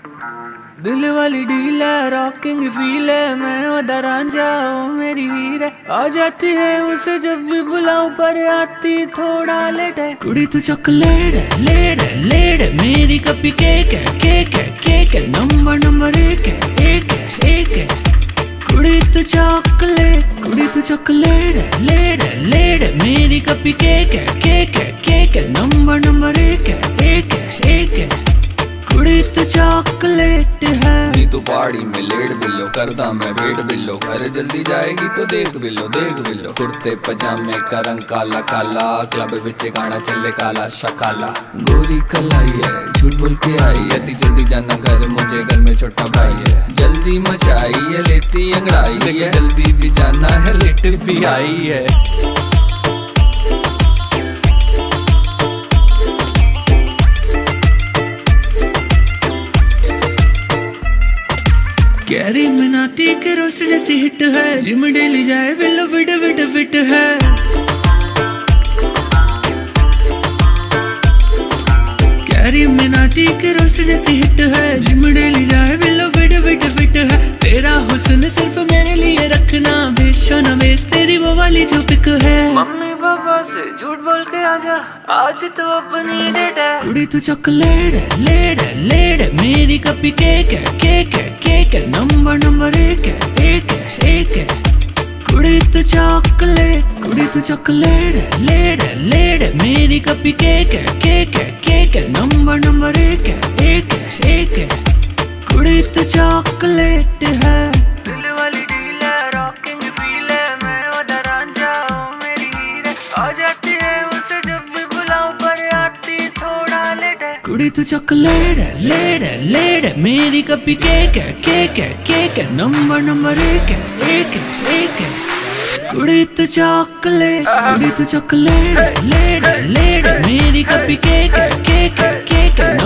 दिल वाली डील है, रॉकिंग फील है, मैं वदा रांझा ओ मेरी हीर है। आ जाती है उसे जब भी बुलाऊं पर आती थोड़ा लेट है। कुड़ी तू चॉकलेट है, लेट है, लेट है, मेरी कपी केक है, केक है, केक है, नंबर नंबर एक है, एक है, एक है। कुड़ी तू चॉकलेट, कुड़ी तू चॉकलेट है, लेट है, लेट है, मेरी कपी केक है, केक है, केक है, नंबर नंबर एक है, एक है, एक है। कुड़ी तू चॉकलेट है। नी तू पहाड़ी में लेट बिल्लो, करदा मैं वेट बिल्लो, घर जल्दी जाएगी तो देख बिल्लो, देख बिल्लो। कुर्ते पजामे का रंग काला काला, क्लब विच गाना चले काला शकाला। गोरी कलाई है, झूठ बोल के आई है, जल्दी जाना घर, मुझे घर में छोटा भाई है। जल्दी मचाई है, लेती अंगड़ाई है, जल्दी भी जाना है, लेट भी आई है। कैरी मिनाटी के रोस्ट जैसी हिट है, जिम डेली जाए बिल्लो फिट फिट फिट है। कैरी मिनाटी के रोस्ट जैसी हिट है, जिम डेली जाए बिल्लो फिट फिट फिट है। तेरा हुस्न सिर्फ मेरे लिए रखना, बेशो न बेश तेरी वो वाली जो पिक है। मम्मी पापा से झूठ बोल के आजा, आज तो अपनी डेट है। कुड़ी तू चॉकलेट है, लेट है, लेट है, मेरी कपी केक है, केक है, केक है, नंबर नंबर एक है, एक है, एक है। कुड़ी तू चॉकलेट, कुड़ी तू चॉकलेट है, लेट है, लेट है, मेरी कपी केक है, केक है, केक है, नंबर नंबर एक है, एक है, एक है। कुड़ी तू चॉकलेट है। दिल वाली डील है, रॉकिंग फील है, मैं वदा रांझा ओ मेरी हीर है। आ जाती है उसे जब भी बुलाऊं पर आती थोड़ा लेट है। कुड़ी तू चॉकलेट है, लेट है, लेट है, मेरी कपी केक है, केक है, केक है, नंबर नंबर एक है, एक है, एक है। कुड़ी तू चॉकलेट, कुड़ी तू चॉकलेट है, लेट है, लेट है, मेरी कपी केक है, केक है, केक है,